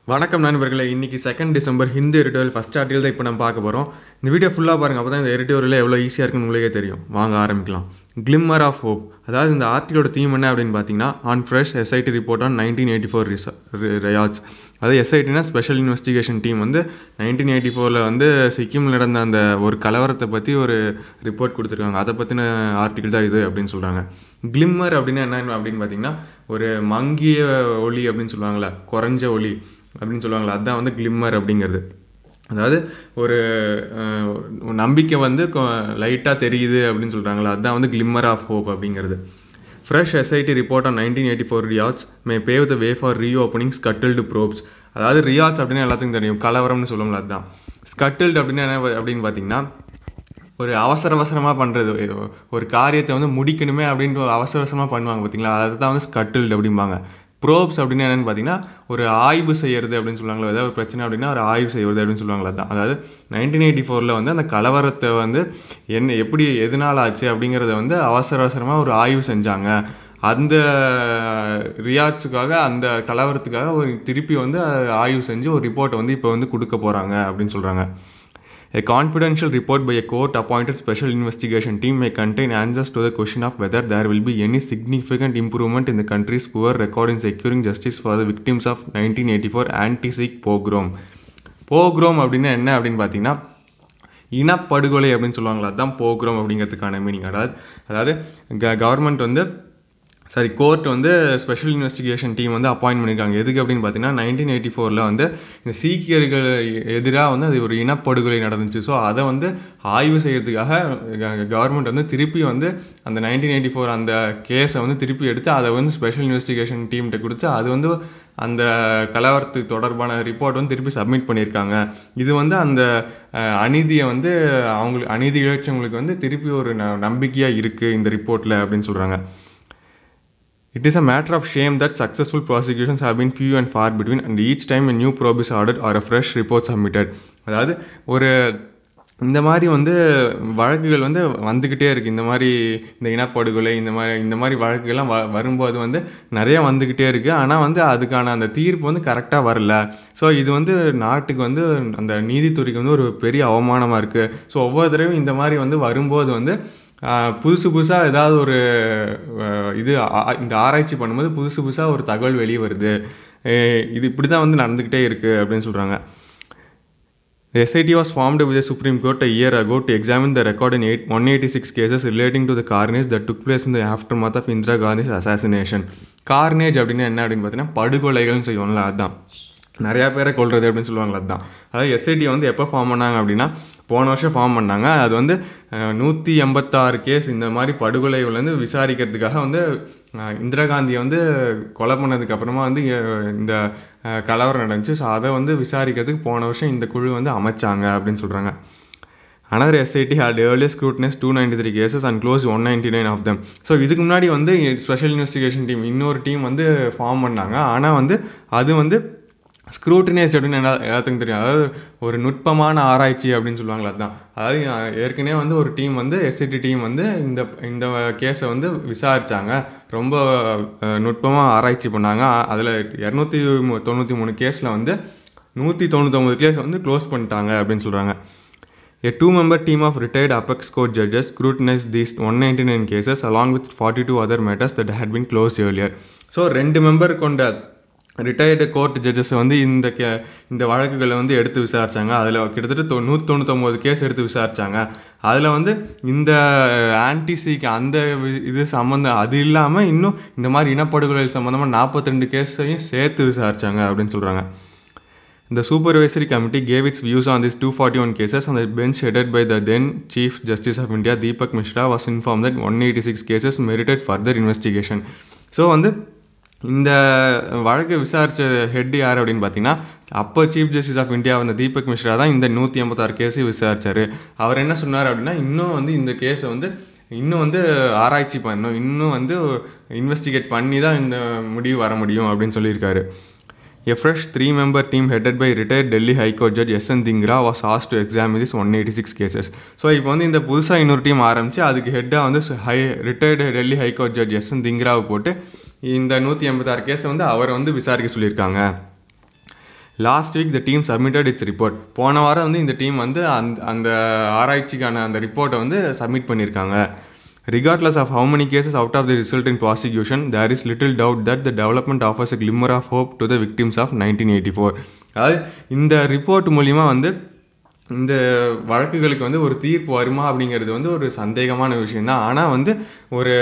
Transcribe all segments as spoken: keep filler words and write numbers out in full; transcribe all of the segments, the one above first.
வணக்கம் நண்பர்களே. இன்றைக்கி second December Hindu editorial first article தான் இப்போ நம்ம பார்க்க போகிறோம். இந்த வீடியோ ஃபுல்லாக பாருங்கள், அப்போ தான் இந்த எடிட்டோரியல் எவ்வளோ ஈஸியாக இருக்குன்னு உங்களுக்கே தெரியும். வாங்க ஆரம்பிக்கலாம். Glimmer of hope. அதாவது இந்த ஆர்டிகளோட தீம் என்ன அப்படின்னு பார்த்தீங்கன்னா, on fresh SIT report on nineteen eighty four ரிச ரயாட்ஸ். அதாவது எஸ்ஐடினா ஸ்பெஷல் இன்வெஸ்டிகேஷன் டீம் வந்து நைன்டீன் எயிட்டி ஃபோரில் வந்து சிக்கிமில் நடந்த அந்த ஒரு கலவரத்தை பற்றி ஒரு ரிப்போர்ட் கொடுத்துருக்காங்க. அதை பற்றின ஆர்டிகிள் தான் இது அப்படின்னு சொல்கிறாங்க. கிளிம்மர் அப்படின்னா என்ன அப்படின்னு பார்த்தீங்கன்னா, ஒரு மங்கிய ஒளி அப்படின்னு சொல்லுவாங்களே, குறைஞ்ச ஒளி அப்படின்னு சொல்லுவாங்களா, அதுதான் வந்து கிளிம்மர் அப்படிங்கிறது. அதாவது ஒரு நம்பிக்கை வந்து லைட்டாக தெரியுது அப்படின்னு சொல்கிறாங்களா, அதுதான் வந்து கிளிம்மர் ஆஃப் ஹோப் அப்படிங்கிறது. Fresh SIT report on nineteen eighty four riots may pave the way for reopening scuttled probes. அதாவது ரியாட்ஸ் அப்படின்னு எல்லாத்துக்கும் தெரியும், கலவரம்னு சொல்லுவோம்ல, அதுதான். ஸ்கட்டில்டு அப்படின்னு என்ன அப்படின்னு பார்த்தீங்கன்னா, ஒரு அவசர அவசரமாக பண்ணுறது, ஒரு காரியத்தை வந்து முடிக்கணுமே அப்படின்ட்டு அவசர அவசரமாக பண்ணுவாங்க பார்த்தீங்களா, அதுதான் வந்து ஸ்கட்டில்டு அப்படிம்பாங்க. ப்ரோப்ஸ் அப்படின்னு என்னென்னு பார்த்தீங்கன்னா, ஒரு ஆய்வு செய்கிறது அப்படின்னு சொல்லுவாங்களா, ஏதாவது ஒரு பிரச்சனை அப்படின்னா ஒரு ஆய்வு செய்வது அப்படின்னு சொல்லுவாங்களா, தான். அதாவது நைன்டீன் எயிட்டி ஃபோரில் வந்து அந்த கலவரத்தை வந்து என்ன எப்படி எதனால் ஆச்சு அப்படிங்கிறத வந்து அவசர அவசரமாக ஒரு ஆய்வு செஞ்சாங்க. அந்த ரியாட்ஸுக்காக, அந்த கலவரத்துக்காக ஒரு திருப்பி வந்து ஆய்வு செஞ்சு ஒரு ரிப்போர்ட்டை வந்து இப்போ வந்து கொடுக்க போகிறாங்க அப்படின்னு சொல்கிறாங்க. A confidential report by a court-appointed special investigation team may contain answers to the question of whether there will be any significant improvement in the country's poor record in securing justice for the victims of nineteen eighty-four anti-Sikh pogrom. Pogrom அப்படின்னா என்ன அப்படின்னு பார்த்தீங்கன்னா, இனப்படுகொலை அப்படின்னு சொல்லுவாங்களா, அதுதான் போக்ரோம் அப்படிங்கிறதுக்கான meaning. அதாவது அதாவது கவர்மெண்ட் வந்து சாரி கோர்ட் வந்து ஸ்பெஷல் இன்வெஸ்டிகேஷன் டீம் வந்து அப்பாயின்ட் பண்ணியிருக்காங்க. எதுக்கு அப்படின்னு பார்த்தீங்கன்னா, நைன்டீன் எயிட்டி ஃபோரில் வந்து இந்த சீக்கியர்கள் எதிராக வந்து அது ஒரு இனப்படுகொலை நடந்துச்சு. ஸோ அதை வந்து ஆய்வு செய்யறதுக்காக கவர்மெண்ட் வந்து திருப்பி வந்து அந்த நைன்டீன் எயிட்டி ஃபோர் அந்த கேஸை வந்து திருப்பி எடுத்து அதை வந்து ஸ்பெஷல் இன்வெஸ்டிகேஷன் டீம்கிட்ட கொடுத்து அது வந்து அந்த கலவரத்துக்கு தொடர்பான ரிப்போர்ட் வந்து திருப்பி சப்மிட் பண்ணியிருக்காங்க. இது வந்து அந்த அநீதியை வந்து அவங்களுக்கு அநீதி இழைச்சவங்களுக்கு வந்து திருப்பி ஒரு ந நம்பிக்கையாக இருக்குது இந்த ரிப்போர்ட்டில் அப்படின்னு சொல்கிறாங்க. It is a matter of shame that successful prosecutions have been few and far between, and each time a new probe is ordered or a fresh report submitted. அதாவது ஒரு இந்த மாதிரி வந்து வழக்குகள் வந்து வந்துக்கிட்டே இருக்குது. இந்த மாதிரி இந்த இனப்படுகொலை இந்த மாதிரி இந்த மாதிரி வழக்குகள்லாம் வ வரும்போது வந்து நிறையா வந்துக்கிட்டே இருக்குது. ஆனால் வந்து அதுக்கான அந்த தீர்ப்பு வந்து கரெக்டாக வரல. ஸோ இது வந்து நாட்டுக்கு வந்து அந்த நீதித்துறைக்கு வந்து ஒரு பெரிய அவமானமாக இருக்குது. ஸோ ஒவ்வொரு தடவையும் இந்த மாதிரி வந்து வரும்போது வந்து புதுசு புதுசாக ஏதாவது ஒரு இது இந்த ஆராய்ச்சி பண்ணும்போது புதுசு புதுசாக ஒரு தகவல் வெளியே வருது. இது இப்படி தான் வந்து நடந்துக்கிட்டே இருக்குது அப்படின்னு சொல்கிறாங்க. The S I T was formed with the Supreme Court a year ago to examine the record in one eighty-six cases relating to the carnage that took place in the aftermath of Indira Gandhi's assassination. Carnage அப்படின்னா என்ன அப்படின்னு பார்த்தீங்கன்னா, படுகொலைகள்னு சொல்லுவாங்களா, அதுதான். நிறையா பேரை கொள்வது அப்படின்னு சொல்லுவாங்களா, அதுதான். அதாவது எஸ்ஐடி வந்து எப்போ ஃபார்ம் பண்ணாங்க அப்படின்னா, போன வருஷம் ஃபார்ம் பண்ணாங்க. அது வந்து நூற்றி எண்பத்தாறு கேஸ் இந்த மாதிரி படுகொலைகள் வந்து விசாரிக்கிறதுக்காக வந்து இந்திரா காந்தியை வந்து கொலை பண்ணதுக்கப்புறமா வந்து இந்த கலவரம் நடந்துச்சு. ஸோ அதை வந்து விசாரிக்கிறதுக்கு போன வருஷம் இந்த குழு வந்து அமைச்சாங்க அப்படின்னு சொல்கிறாங்க. Another S I T had earlier scrutinized two ninety-three cases and closed one ninety-nine of them. So இதுக்கு முன்னாடி வந்து ஸ்பெஷல் இன்வெஸ்டிகேஷன் டீம் இன்னொரு டீம் வந்து ஃபார்ம் பண்ணாங்க. ஆனால் வந்து அது வந்து ஸ்க்ரூட்டினைஸ்ட் அப்படின்னு என்ன எல்லாத்துக்கும் தெரியும். அதாவது ஒரு நுட்பமான ஆராய்ச்சி அப்படின்னு சொல்லுவாங்களா, அதுதான். அதாவது ஏற்கனவே வந்து ஒரு டீம் வந்து எஸ்ஐடி டீம் வந்து இந்த இந்த கேஸை வந்து விசாரித்தாங்க, ரொம்ப நுட்பமாக ஆராய்ச்சி பண்ணாங்க. அதில் இரநூத்தி தொண்ணூற்றி மூணு கேஸில் வந்து நூற்றி தொண்ணூற்றொம்பது கேஸ் வந்து க்ளோஸ் பண்ணிட்டாங்க அப்படின்னு சொல்கிறாங்க. A two-member team of retired apex court judges scrutinized these one ninety-nine cases along with forty-two other matters that had been closed earlier. So ரெண்டு மெம்பர் கொண்ட ரிட்டையர்டு கோர்ட் ஜட்ஜஸ் வந்து இந்த கே இந்த வழக்குகளை வந்து எடுத்து விசாரித்தாங்க. அதில் கிட்டத்தட்ட தொ நூற்றி தொண்ணூற்றொம்பது கேஸ் எடுத்து விசாரித்தாங்க. அதில் வந்து இந்த ஆன்டிசிக்கு அந்த இது சம்மந்தம் அது இல்லாமல் இன்னும் இந்த மாதிரி இனப்படுகொலை சம்மந்தமாக நாற்பத்தி ரெண்டு கேஸையும் சேர்த்து விசாரித்தாங்க அப்படின்னு சொல்கிறாங்க. The supervisory committee gave its views on these two hundred forty-one cases on the bench headed by the then Chief Justice of India, Deepak Mishra, was informed that one eighty-six cases merited further investigation. So வந்து இந்த வழக்கை விசாரித்த head யார் அப்படின்னு பார்த்தீங்கன்னா, அப்போ chief justice of India வந்த தீபக் மிஸ்ரா தான் இந்த நூற்றி ஐம்பத்தாறு கேஸையும் விசாரித்தார். அவர் என்ன சொன்னார் அப்படின்னா, இன்னும் வந்து இந்த கேஸை வந்து இன்னும் வந்து ஆராய்ச்சி பண்ணணும், இன்னும் வந்து இன்வெஸ்டிகேட் பண்ணி தான் இந்த முடிவு வர முடியும் அப்படின்னு சொல்லியிருக்காரு. A fresh three-member team headed by retired Delhi High Court Judge S N Dhingra was asked to examine this one eighty-six cases. So இப்போ வந்து இந்த புதுசாக இன்னொரு டீம் ஆரம்பித்து அதுக்கு ஹெட்டாக வந்து high retired Delhi high court judge S N திங்ராவை போட்டு இந்த நூற்றி எண்பத்தாறு கேஸை வந்து அவரை வந்து விசாரிக்க சொல்லியிருக்காங்க. Last week the team submitted its report. போன வாரம் வந்து இந்த டீம் வந்து அந்த அந்த ஆராய்ச்சிக்கான அந்த ரிப்போர்ட்டை வந்து சப்மிட் பண்ணியிருக்காங்க. Regardless of how many cases out of the result in prosecution, there is little doubt that the development offers a glimmer of hope to the victims of nineteen eighty-four. அதாவது இந்த ரிப்போர்ட் மூலிமா வந்து இந்த வழக்குகளுக்கு வந்து ஒரு தீர்ப்பு வருமா அப்படிங்கிறது வந்து ஒரு சந்தேகமான விஷயந்தான். ஆனால் வந்து ஒரு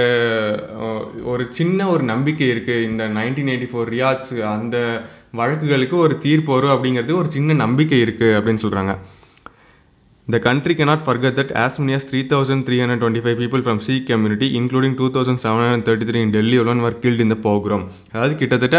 ஒரு சின்ன ஒரு நம்பிக்கை இருக்குது. இந்த நைன்டீன் எயிட்டி ஃபோர் ரியாட்ஸ் அந்த வழக்குகளுக்கு ஒரு தீர்ப்பு வரும் அப்படிங்கிறது ஒரு சின்ன நம்பிக்கை இருக்குது அப்படின்னு சொல்கிறாங்க. The country cannot forget that as many as three thousand three hundred twenty-five people from Sikh community, including two thousand seven hundred thirty-three in Delhi alone, were killed in the pogrom. அதாவது கிட்டத்தட்ட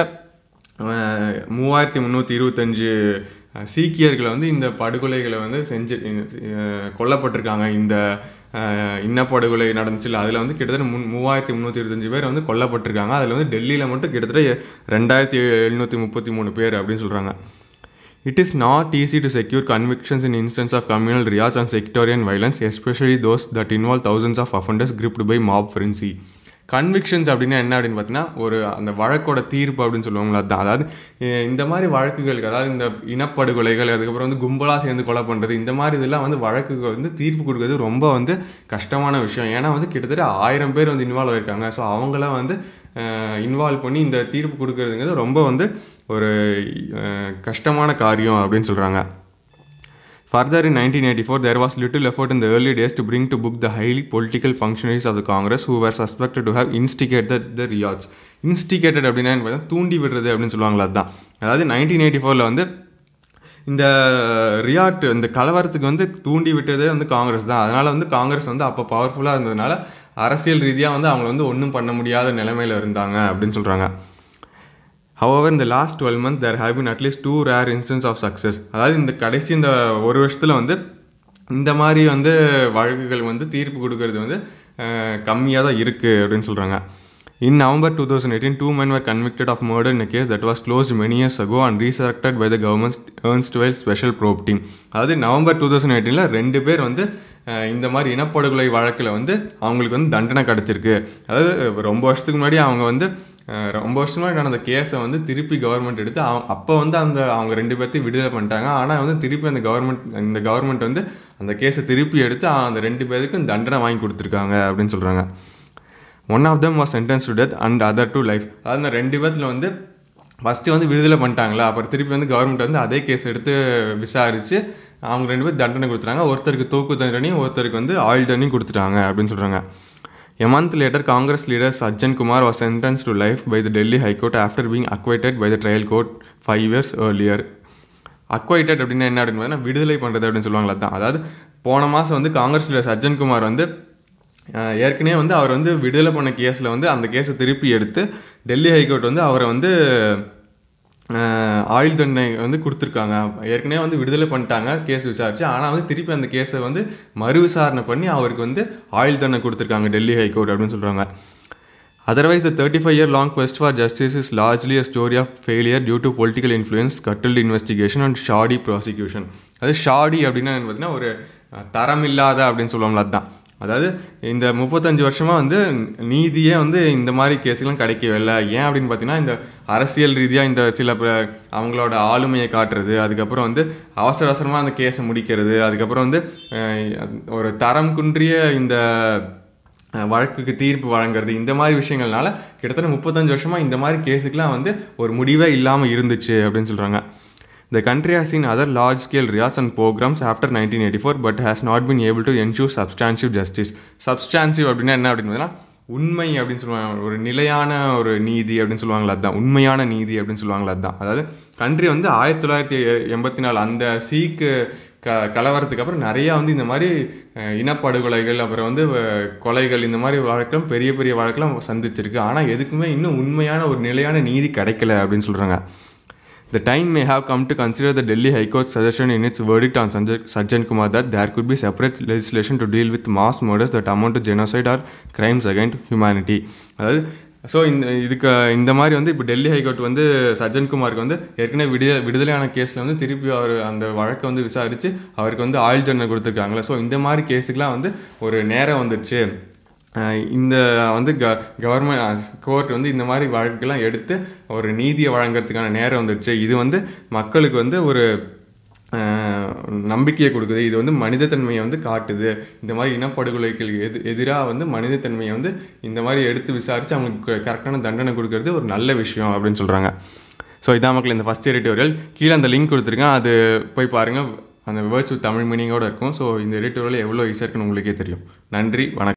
மூவாயிரத்தி முந்நூற்றி இருபத்தஞ்சு சீக்கியர்களை வந்து இந்த படுகொலைகளை வந்து செஞ்சு கொல்லப்பட்டிருக்காங்க. இந்த இன்னப்படுகொலை நடந்துச்சுல அதில் வந்து கிட்டத்தட்ட மூ மூவாயிரத்தி முந்நூற்றி இருபத்தஞ்சு பேர் வந்து கொல்லப்பட்டிருக்காங்க. அதில் வந்து டெல்லியில் மட்டும் கிட்டத்தட்ட ரெண்டாயிரத்தி எழுநூற்றி முப்பத்தி மூணு பேர் அப்படின்னு சொல்கிறாங்க. It is not easy to secure convictions in instances of communal riots and sectarian violence, especially those that involve thousands of offenders gripped by mob frenzy. Convictions அப்படின்னா என்ன அப்படின்னு பார்த்தீங்கன்னா ஒரு அந்த வழக்கோட தீர்ப்பு அப்படின்னு சொல்லுவாங்களா அதுதான். அதாவது இந்த மாதிரி வழக்குகளுக்கு, அதாவது இந்த இனப்படுகொலைகள், அதுக்கப்புறம் வந்து கும்பலாக சேர்ந்து கொலை பண்ணுறது, இந்த மாதிரி இதெல்லாம் வந்து வழக்குக்கு வந்து தீர்ப்பு கொடுக்குறது ரொம்ப வந்து கஷ்டமான விஷயம். ஏன்னா வந்து கிட்டத்தட்ட ஆயிரம் பேர் வந்து இன்வால்வ் ஆகிருக்காங்க. ஸோ அவங்களாம் வந்து இன்வால்வ் பண்ணி இந்த தீர்ப்பு கொடுக்குறதுங்கிறது ரொம்ப வந்து ஒரு கஷ்டமான காரியம் அப்படின்னு சொல்கிறாங்க. Further, in nineteen eighty-four, there was little effort in the early days to bring to book the highly political functionaries of the Congress who were suspected to have instigated the riots. Instigated அப்படின்னா தூண்டி விடுறது அப்படின்னு சொல்லுவாங்களா அதுதான். அதாவது nineteen eighty ஃபோரில் வந்து இந்த ரியாட் இந்த கலவரத்துக்கு வந்து தூண்டி விட்டதே வந்து காங்கிரஸ் தான். அதனால் வந்து காங்கிரஸ் வந்து அப்போ பவர்ஃபுல்லாக இருந்ததுனால அரசியல் ரீதியாக வந்து அவங்கள வந்து ஒன்றும் பண்ண முடியாத நிலைமையில் இருந்தாங்க அப்படின்னு சொல்கிறாங்க. However, in the last twelve months, there have been at least two rare instances of success. அதாவது இந்த கடைசி இந்த ஒரு வருஷத்தில் வந்து இந்த மாதிரி வந்து வழக்குகள் வந்து தீர்ப்பு கொடுக்கறது வந்து கம்மியாக தான் இருக்குது அப்படின்னு சொல்கிறாங்க. In November twenty eighteen, two men were convicted of murder in a case that was closed many years ago and resurrected by the government's Ernstwell special probe team. அதாவது நவம்பர் டூ தௌசண்ட் எயிட்டீனில் ரெண்டு பேர் வந்து இந்த மாதிரி இனப்படுகொலை வழக்கில் வந்து அவங்களுக்கு வந்து தண்டனை கிடச்சிருக்கு. அதாவது ரொம்ப வருஷத்துக்கு முன்னாடி அவங்க வந்து ரொம்ப வருஷம் முன்னாடி நடந்த கேஸை வந்து திருப்பி கவர்மெண்ட் எடுத்து அவங்க அப்போ வந்து அந்த அவங்க ரெண்டு பேர்த்தையும் விடுதலை பண்ணிட்டாங்க. ஆனால் வந்து திருப்பி அந்த கவர்மெண்ட் இந்த கவர்மெண்ட் வந்து அந்த கேஸை திருப்பி எடுத்து அந்த ரெண்டு பேருக்கும் தண்டனை வாங்கி கொடுத்துருக்காங்க அப்படின்னு சொல்கிறாங்க. One of them was sentenced to death and other to life. அதாவது அந்த ரெண்டு பேர்த்தில் வந்து ஃபஸ்ட்டு வந்து விடுதலை பண்ணிட்டாங்களா, அப்புறம் திருப்பி வந்து கவர்மெண்ட் வந்து அதே கேஸ் எடுத்து விசாரித்து அவங்க ரெண்டு பேர் தண்டனை கொடுத்துட்டாங்க. ஒருத்தருக்கு தூக்கு தண்டனையும் ஒருத்தருக்கு வந்து ஆயுள் தண்டனையும் கொடுத்துட்டாங்க அப்படின்னு சொல்கிறாங்க. A month later, Congress leader Sajjan Kumar was sentenced to life by the Delhi High Court after being acquitted by the trial court five years earlier. Acquitted அப்படின்னா என்ன அப்படின்னு பார்த்தீங்கன்னா விடுதலை பண்ணுறது அப்படின்னு சொல்லுவாங்களா தான். அதாவது போன மாதம் வந்து காங்கிரஸ் லீடர் சஜ்ஜன் குமார் வந்து ஏற்கனவே வந்து அவர் வந்து விடுதலை பண்ண கேஸில் வந்து அந்த கேஸை திருப்பி எடுத்து டெல்லி ஹைகோர்ட் வந்து அவரை வந்து ஆயுள் தண்டனை வந்து கொடுத்துருக்காங்க. ஏற்கனவே வந்து விடுதலை பண்ணிட்டாங்க கேஸ் விசாரிச்சு. ஆனால் வந்து திருப்பி அந்த கேஸை வந்து மறு விசாரணை பண்ணி அவருக்கு வந்து ஆயுள் தண்டனை கொடுத்துருக்காங்க டெல்லி ஹைகோர்ட் அப்படின்னு சொல்கிறாங்க. Otherwise, the thirty-five year long quest for justice is largely a story of failure due to political influence, scuttled investigation and shoddy prosecution. அது ஷாடி அப்படின்னா பார்த்தீங்கன்னா ஒரு தரம் இல்லாத அப்படின்னு சொல்லுவாங்களா அதுதான். அதாவது இந்த முப்பத்தஞ்சு வருஷமாக வந்து நீதியே வந்து இந்த மாதிரி கேஸுலாம் கிடைக்கவே இல்லை. ஏன் அப்படின்னு பார்த்தீங்கன்னா இந்த அரசியல் ரீதியாக இந்த சில அவங்களோட ஆளுமையை காட்டுறது, அதுக்கப்புறம் வந்து அவசர அவசரமாக அந்த கேஸை முடிக்கிறது, அதுக்கப்புறம் வந்து ஒரு தரம் குன்றிய இந்த வழக்குக்கு தீர்ப்பு வழங்குறது, இந்த மாதிரி விஷயங்கள்னால கிட்டத்தட்ட முப்பத்தஞ்சு வருஷமாக இந்த மாதிரி கேஸுக்கெலாம் வந்து ஒரு முடிவே இல்லாமல் இருந்துச்சு அப்படின்னு சொல்கிறாங்க. The country has seen other large-scale riots and pogroms after nineteen eighty-four but has not been able to ensure substantive justice. Substantive அப்படின்னா என்ன அப்படின்னு பார்த்தீங்கன்னா உண்மை அப்படின்னு சொல்லுவாங்க, ஒரு நிலையான ஒரு நீதி அப்படின்னு சொல்லுவாங்களா அதுதான், உண்மையான நீதி அப்படின்னு சொல்லுவாங்களா அதுதான். அதாவது கண்ட்ரி வந்து ஆயிரத்தி தொள்ளாயிரத்தி எண்பத்தி நாலு அந்த சீக்கு க கலவரத்துக்கு அப்புறம் நிறையா வந்து இந்த மாதிரி இனப்படுகொலைகள், அப்புறம் வந்து கொலைகள், இந்த மாதிரி வழக்கெல்லாம் பெரிய பெரிய வழக்கெல்லாம் சந்திச்சிருக்கு. ஆனால் எதுக்குமே இன்னும் உண்மையான ஒரு நிலையான நீதி கிடைக்கல அப்படின்னு சொல்கிறாங்க. The time may have come to consider the Delhi High Court's suggestion in its verdict on Sajjan Kumar that there could be separate legislation to deal with mass murders that amount to genocide or crimes against humanity. அதாவது so இந்த இதுக்கு இந்த மாதிரி வந்து இப்போ Delhi high court வந்து சஜ்ஜன் குமாருக்கு வந்து ஏற்கனவே விடுதலை விடுதலையான கேஸில் வந்து திருப்பி அவர் அந்த வழக்கை வந்து விசாரித்து அவருக்கு வந்து ஆயுள் தண்டனை கொடுத்துருக்காங்களே. ஸோ இந்த மாதிரி கேஸுக்கெலாம் வந்து ஒரு நேரம் வந்துடுச்சு, இந்த வந்து க கவர்மெண்ட் கோர்ட் வந்து இந்த மாதிரி வழக்கெல்லாம் எடுத்து ஒரு நீதியை வழங்குறதுக்கான நேரம் வந்துடுச்சு. இது வந்து மக்களுக்கு வந்து ஒரு நம்பிக்கையை கொடுக்குது. இது வந்து மனிதத்தன்மையை வந்து காட்டுது. இந்த மாதிரி இனப்படுகொலைக்கு எது எதிராக வந்து மனிதத்தன்மையை வந்து இந்த மாதிரி எடுத்து விசாரித்து அவங்களுக்கு கரெக்டான தண்டனை கொடுக்கறது ஒரு நல்ல விஷயம் அப்படின்னு சொல்கிறாங்க. ஸோ இதான் மக்கள் இந்த ஃபஸ்ட் எடிட்டோரியல். கீழே அந்த லிங்க் கொடுத்துருக்கேன், அது போய் பாருங்கள். அந்த வேர்ட்ஸ் தமிழ் மீனிங்கோடு இருக்கும். ஸோ இந்த எடிட்டோரியல் எவ்வளோ ஈஸியாக இருக்குன்னு உங்களுக்கே தெரியும். நன்றி, வணக்கம்.